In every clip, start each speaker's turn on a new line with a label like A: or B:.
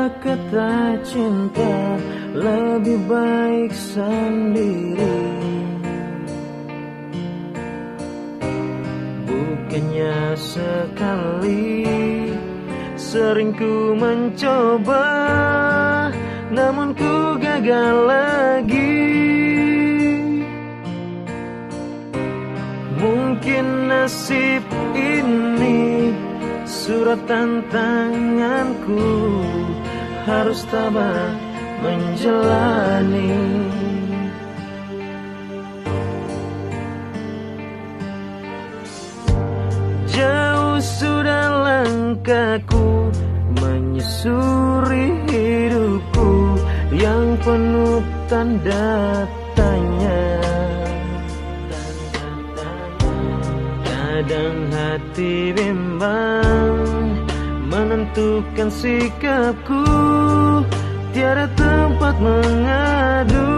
A: kata cinta lebih baik sendiri. Bukannya sekali, sering ku mencoba, namun ku gagal lagi. Mungkin nasib ini surat tantanganku, harus tabah menjalani. Jauh sudah langkahku menyusuri hidupku yang penuh tanda tanya. Kadang hati bimbang menentukan sikapku, tiada tempat mengadu.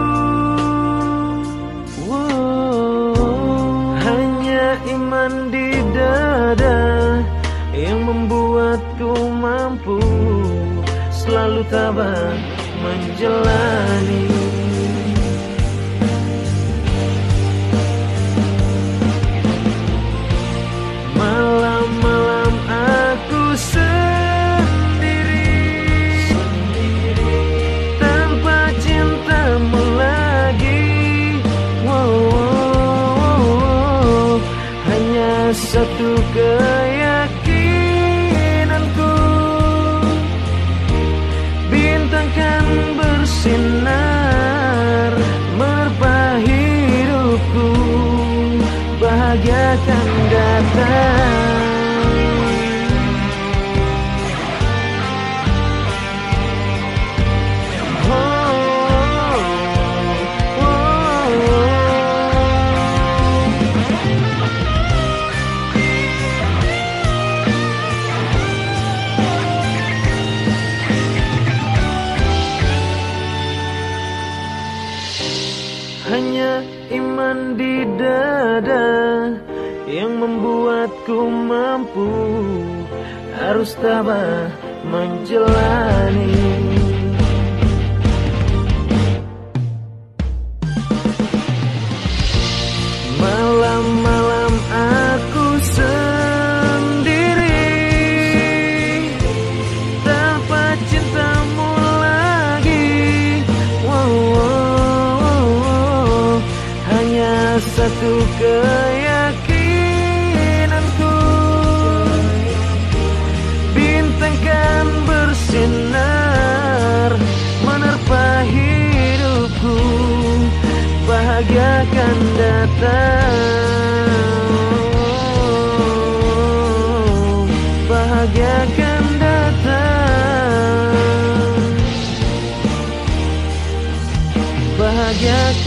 A: Hanya iman di dada yang membuatku mampu selalu tabah menjalani. Malam-malam aku sendiri, tanpa cintamu lagi. Hanya satu keyakinanku, bintang kan bersinar menerpa hidupku, bahagia kan datang. Hanya iman di dada yang membuatku mampu harus tabah menjalani. Malam-malam aku sendiri, tanpa cintamu lagi. Hanya satu keyakinanku, bintang kan bersinar menerpa hidupku, bahagia kan datang, bahagia kan datang, bahagia kan datang.